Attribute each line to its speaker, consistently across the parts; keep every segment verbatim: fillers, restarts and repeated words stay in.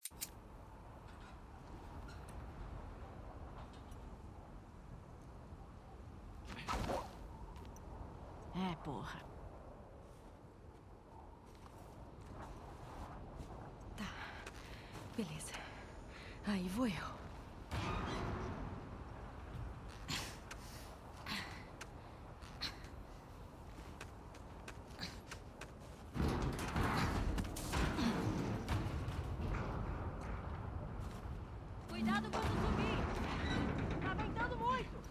Speaker 1: É, porra. Tá. Beleza. Aí vou eu. Cuidado quando subir! Tá ventando muito!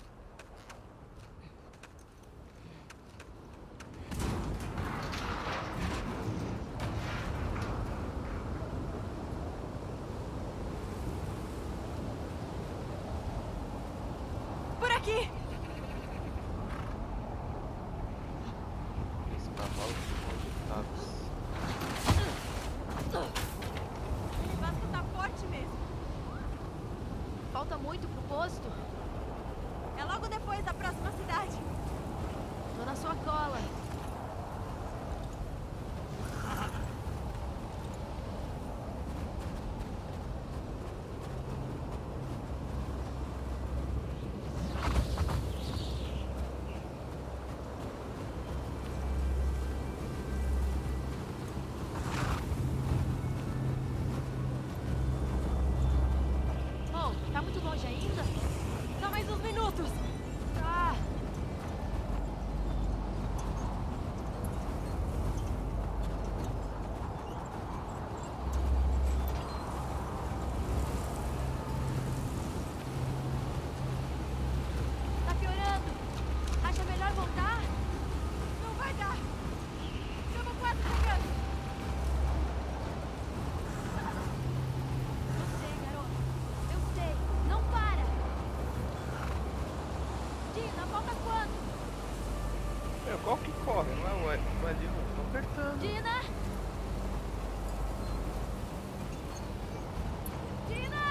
Speaker 1: Por aqui!
Speaker 2: Esse cavalo são malditos.
Speaker 1: O Vasco tá forte mesmo.
Speaker 3: Falta muito pro posto?
Speaker 1: É logo depois da próxima cidade.
Speaker 3: Tô na sua cola. Oh, tá muito longe ainda?
Speaker 1: Só mais uns minutos.
Speaker 3: Tá. Tá piorando. Acha melhor voltar?
Speaker 1: Não vai dar. Estamos quase chegando.
Speaker 3: Eu sei, garoto. Eu sei. Não para. Dina, falta quanto?
Speaker 2: Meu, qual que corre? Não é o o ali, não. Tô apertando.
Speaker 3: Dina! Dina!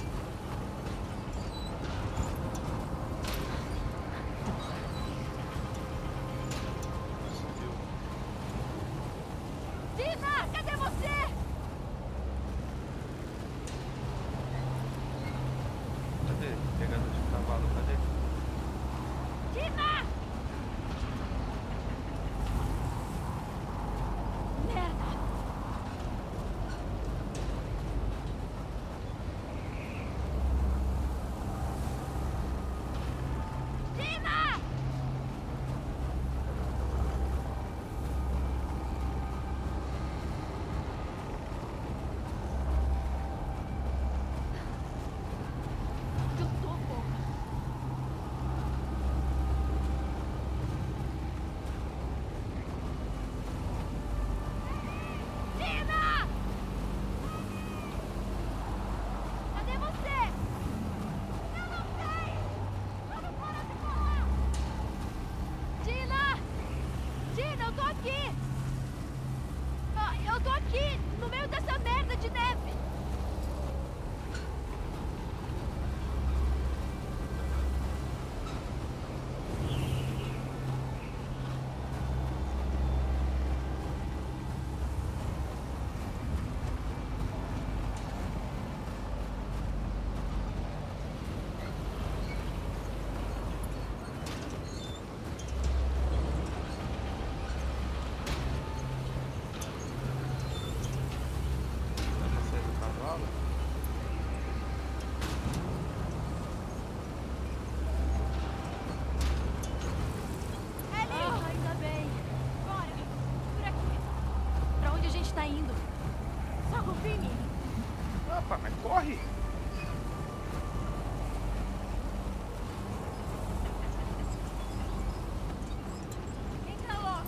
Speaker 2: Subiu.
Speaker 3: Dina, cadê você?
Speaker 2: Cadê? Pegando de cavalo, cadê?
Speaker 3: Dina! Merda! Dina! Eu tô louca. Dina! Cadê você? Eu não sei! Vamos parar de falar! Dina! Dina, eu tô aqui! Ah, eu tô aqui, no meio dessa merda de neve!
Speaker 2: Dá pra sair do cavalo?
Speaker 1: Ellie!
Speaker 3: Ah, ainda bem.
Speaker 1: Bora! Por aqui.
Speaker 3: Pra onde a gente tá indo?
Speaker 1: Só confia em mim.
Speaker 2: Opa, mas corre!
Speaker 1: Entra logo.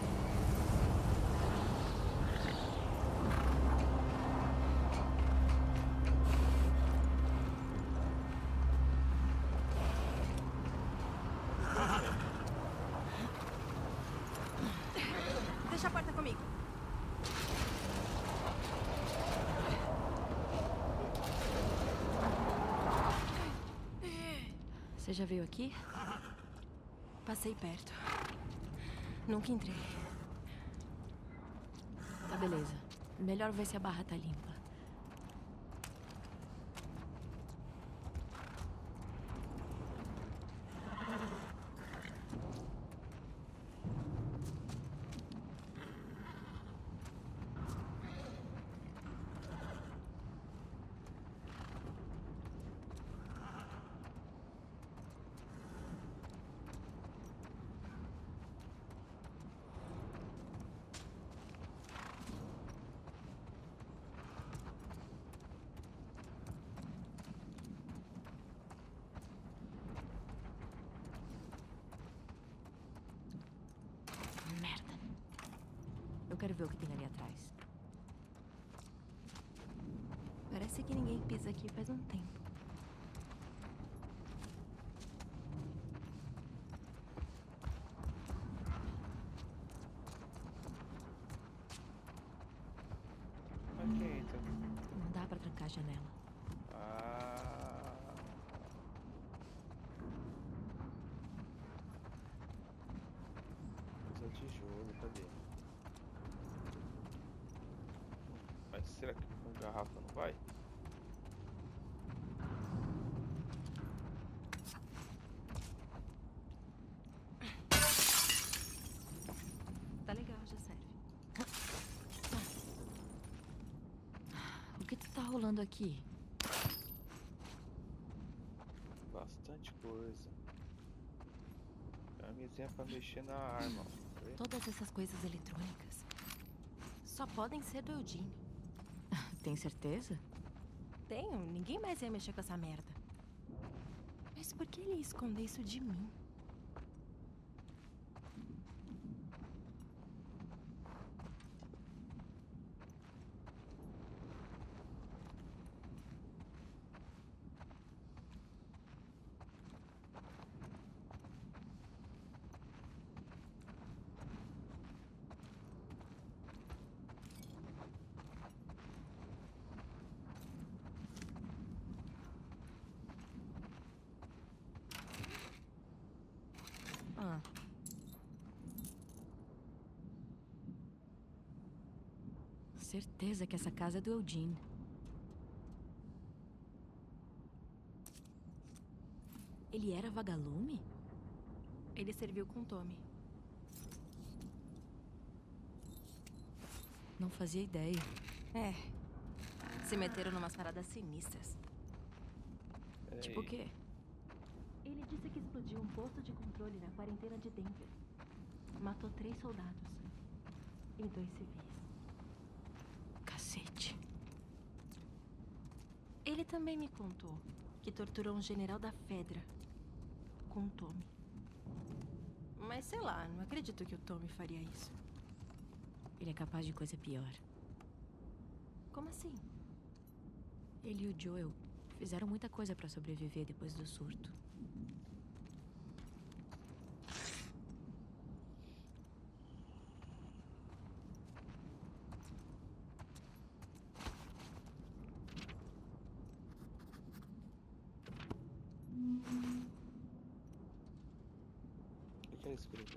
Speaker 1: Deixa a porta comigo.
Speaker 3: Você já veio aqui?
Speaker 1: Passei perto. Nunca entrei.
Speaker 3: Tá, beleza. Melhor ver se a barra tá limpa.
Speaker 4: quero ver o que tem ali atrás.
Speaker 3: Parece que ninguém pisa aqui faz um tempo.
Speaker 2: Mas quem entra?
Speaker 4: Não dá pra trancar a janela.
Speaker 2: Ah. Usa tijolo, cadê? Mas será que com garrafa não vai?
Speaker 3: Tá legal, já serve.
Speaker 4: O que tá rolando aqui?
Speaker 2: Bastante coisa. Camisinha pra mexer na arma. Ó. Vê?
Speaker 3: Todas essas coisas eletrônicas só podem ser do Eugene.
Speaker 4: Tem certeza?
Speaker 3: Tenho, ninguém mais ia mexer com essa merda. Mas por que ele ia esconder isso de mim?
Speaker 4: Ah. Certeza que essa casa é do Eugene. Ele era vagalume?
Speaker 3: Ele serviu com Tommy.
Speaker 4: Não fazia ideia.
Speaker 3: É. Se meteram numas paradas sinistras.
Speaker 2: Pera
Speaker 4: Tipo o
Speaker 2: aí.
Speaker 4: quê?
Speaker 3: Ele disse que explodiu um posto de controle na quarentena de Denver. Matou três soldados. E dois civis.
Speaker 4: Cacete.
Speaker 3: Ele também me contou que torturou um general da Fedra com o Tommy. Mas sei lá, não acredito que o Tommy faria isso.
Speaker 4: Ele é capaz de coisa pior.
Speaker 3: Como assim?
Speaker 4: Ele e o Joel fizeram muita coisa pra sobreviver depois do surto.
Speaker 2: O que ele escreveu?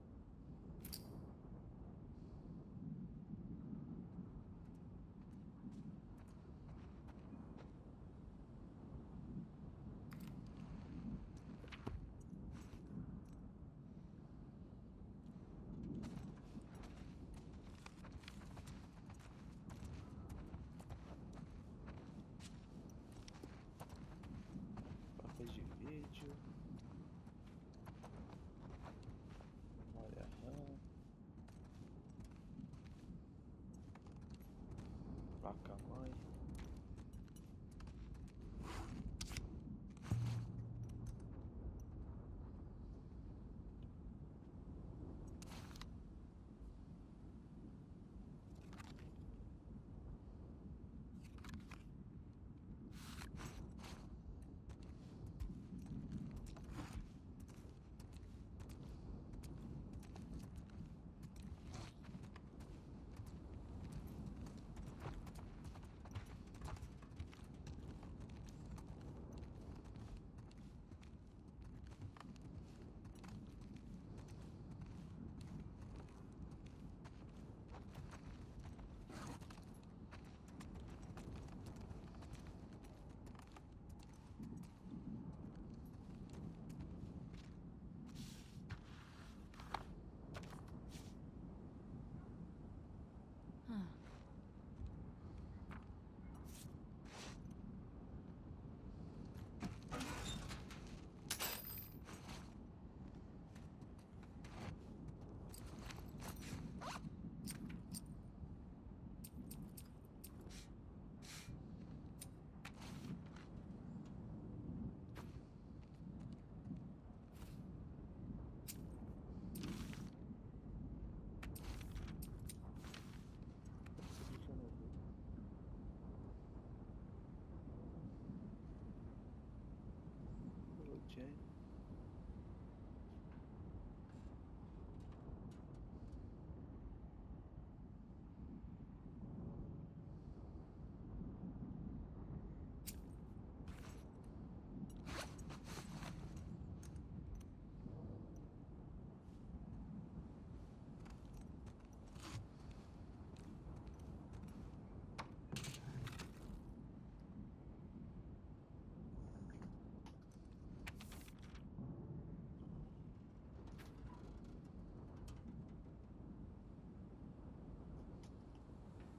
Speaker 2: Papéis de vídeo. Olha, RAM. Placa mãe.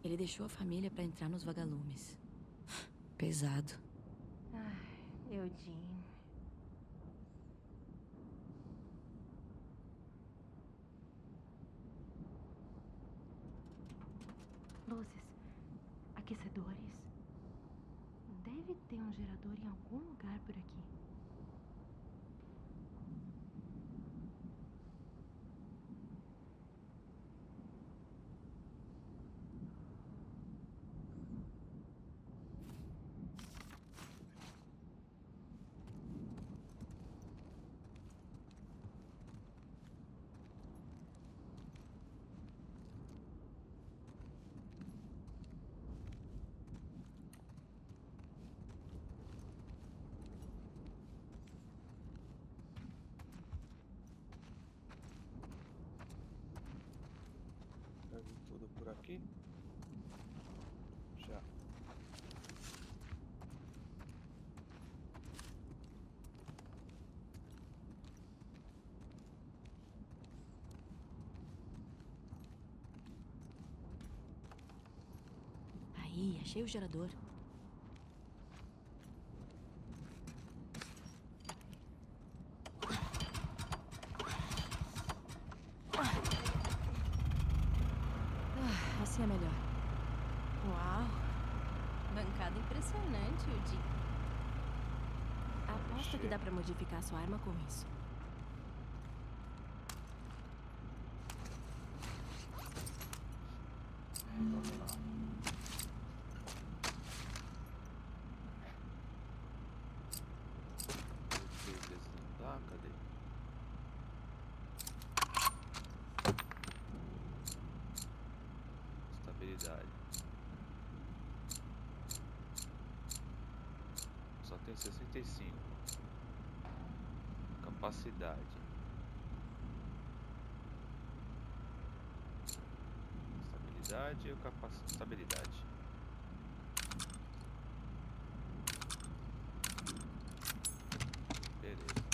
Speaker 4: Ele deixou a família pra entrar nos vagalumes. Pesado.
Speaker 3: Ai, Eugene. Luzes. Aquecedores. Deve ter um gerador em algum lugar por aqui.
Speaker 2: Já vi tudo por aqui? Já.
Speaker 4: Aí, achei o gerador. Ah, assim é melhor.
Speaker 3: Uau! Bancada impressionante, Eugene. Aposto que dá pra modificar sua arma com isso.
Speaker 2: Vamos lá. Deixa eu desandar, cadê? Estabilidade. Só tem sessenta e cinco. Capacidade. Estabilidade ou capacidade? Estabilidade. Beleza.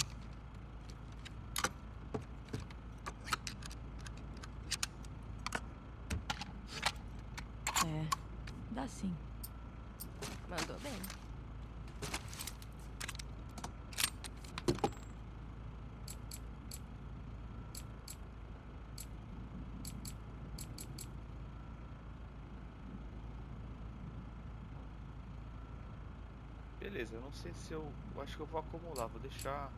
Speaker 4: É, dá sim.
Speaker 3: Mandou bem.
Speaker 2: Beleza, eu não sei se eu, eu acho que eu vou acumular, vou deixar.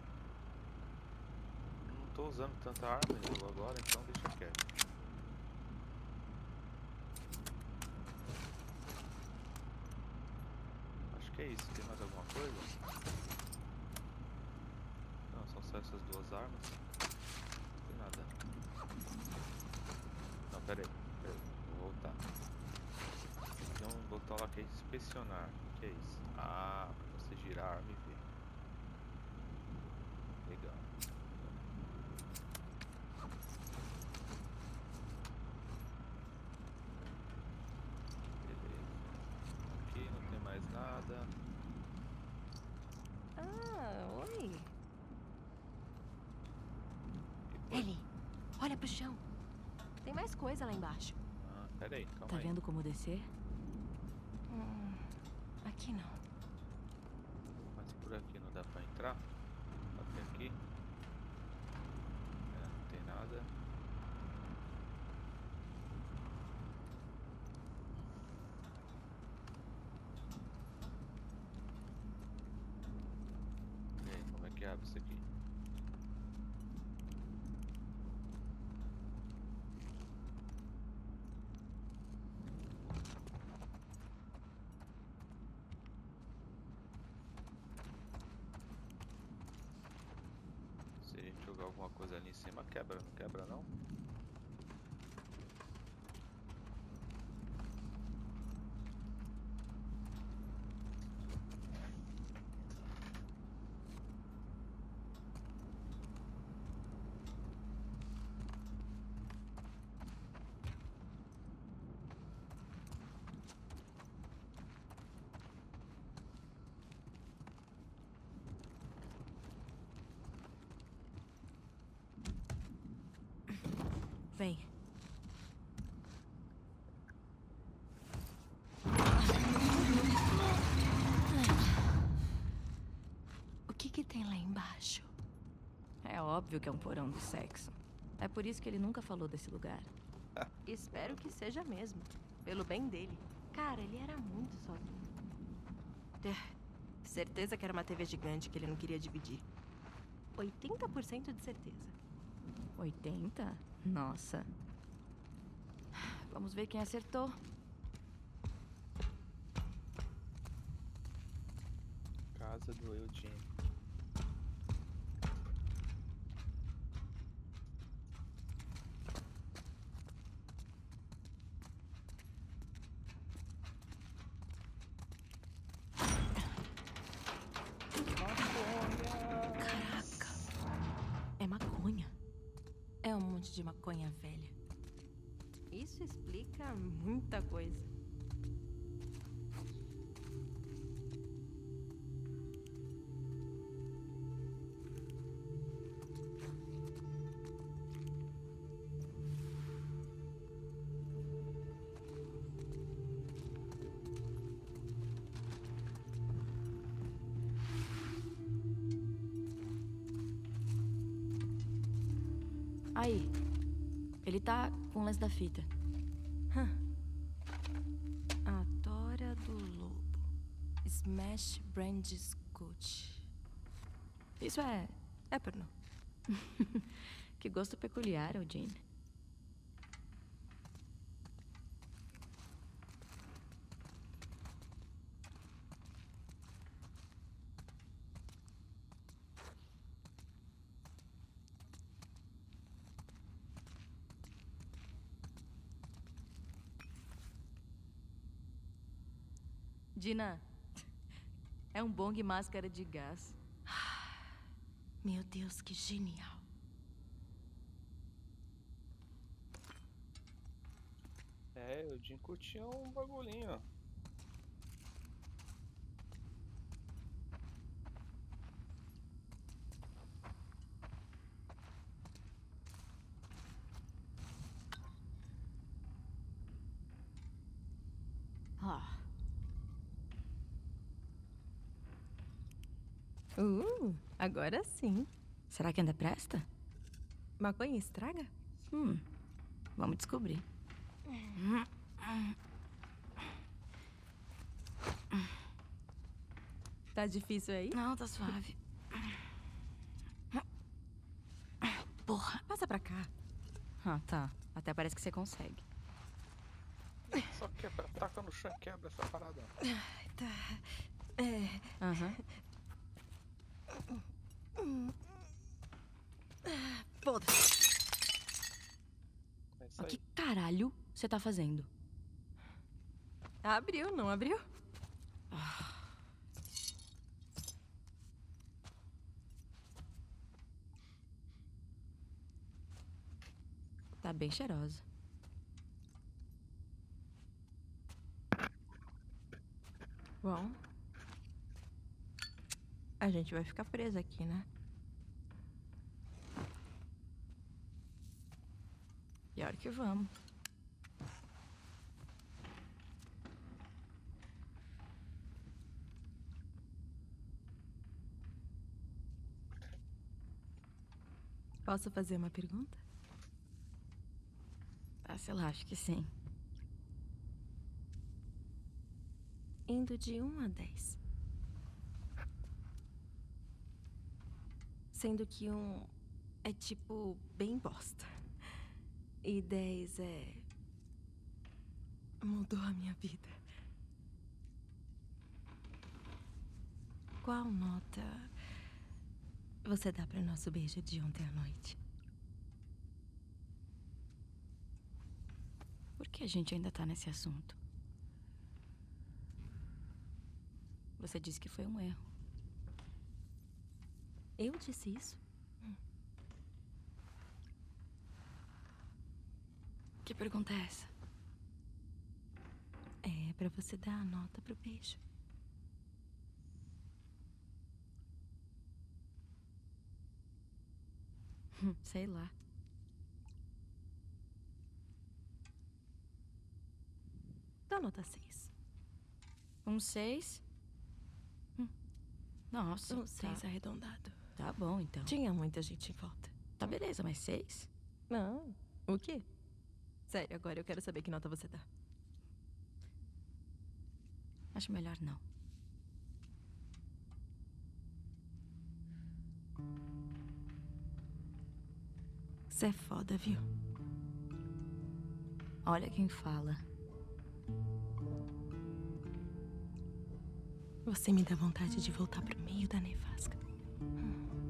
Speaker 2: Não tô usando tanta arma eu agora, então deixa quieto. Acho que é isso. Tem mais alguma coisa? Não, são só essas duas armas. Não tem nada. Não, pera aí, pera aí, vou voltar. Tem um botão lá que é inspecionar. O que é isso? Ah, pra você girar a arma e ver. Legal. Beleza. Aqui não tem mais nada.
Speaker 3: Ah, oi.
Speaker 2: E foi?
Speaker 3: Ellie, olha pro chão. Tem mais coisa lá embaixo.
Speaker 2: Ah, pera aí, calma
Speaker 4: Tá
Speaker 2: aí.
Speaker 4: vendo como descer?
Speaker 3: Hum, aqui não.
Speaker 2: Mas por aqui não dá pra entrar? Até aqui. É, não tem nada. E aí, como é que abre isso aqui? Se a gente jogar alguma coisa ali em cima, quebra, não quebra não?
Speaker 4: Vem.
Speaker 3: tem lá embaixo?
Speaker 4: É óbvio que é um porão do sexo. É por isso que ele nunca falou desse lugar.
Speaker 3: Espero que seja mesmo. Pelo bem dele. Cara, ele era muito sozinho. É, certeza que era uma T V gigante que ele não queria dividir. oitenta por cento de certeza.
Speaker 4: oitenta? Nossa. Vamos ver quem acertou.
Speaker 2: Casa do Eugene.
Speaker 3: Caraca. É maconha. É um monte de maconha velha. Isso explica muita coisa.
Speaker 4: Aí. Ele tá com o lance da fita.
Speaker 3: A Tora do Lobo. Smash Brand Scotch.
Speaker 4: Isso é...
Speaker 3: É pornô.
Speaker 4: Que gosto peculiar, Eugene. Dina, é um bong máscara de gás.
Speaker 3: Meu Deus, que genial.
Speaker 2: É, o Jim curtia um bagulhinho.
Speaker 4: Ah,
Speaker 3: Uh, agora sim.
Speaker 4: será que ainda presta?
Speaker 3: Maconha estraga?
Speaker 4: Hum, vamos descobrir.
Speaker 3: Tá difícil aí?
Speaker 4: Não, tá suave. Porra.
Speaker 3: Passa pra cá.
Speaker 4: Ah, tá. Até parece que você consegue.
Speaker 2: Só quebra, taca no chão e quebra essa parada.
Speaker 3: Tá. É.
Speaker 4: Aham.
Speaker 3: Foda-se.
Speaker 2: É isso
Speaker 4: O
Speaker 2: aí.
Speaker 4: que caralho você tá fazendo?
Speaker 3: Abriu, não abriu?
Speaker 4: Tá bem cheirosa.
Speaker 3: Bom. A gente vai ficar presa aqui, né?
Speaker 4: Pior que vamos.
Speaker 3: Posso fazer uma pergunta?
Speaker 4: Ah, sei lá, acho que sim.
Speaker 3: Indo de um a dez. Sendo que um é tipo bem bosta. E dez é. Mudou a minha vida. Qual nota você dá para nosso beijo de ontem à noite?
Speaker 4: Por que a gente ainda tá nesse assunto? Você disse que foi um erro.
Speaker 3: Eu disse isso?
Speaker 4: Que pergunta é essa?
Speaker 3: É pra você dar a nota pro beijo.
Speaker 4: Hum, sei lá.
Speaker 3: Dá nota seis.
Speaker 4: Um seis? Hum. Nossa,
Speaker 3: Um
Speaker 4: tá.
Speaker 3: seis arredondado.
Speaker 4: Tá bom, então.
Speaker 3: Tinha muita gente em volta.
Speaker 4: Tá beleza, mas seis?
Speaker 3: Não. O quê? Sério, agora eu quero saber que nota você dá.
Speaker 4: Acho melhor não.
Speaker 3: Você é foda, viu?
Speaker 4: Olha quem fala.
Speaker 3: Você me dá vontade de voltar pro meio da nevasca. Hum.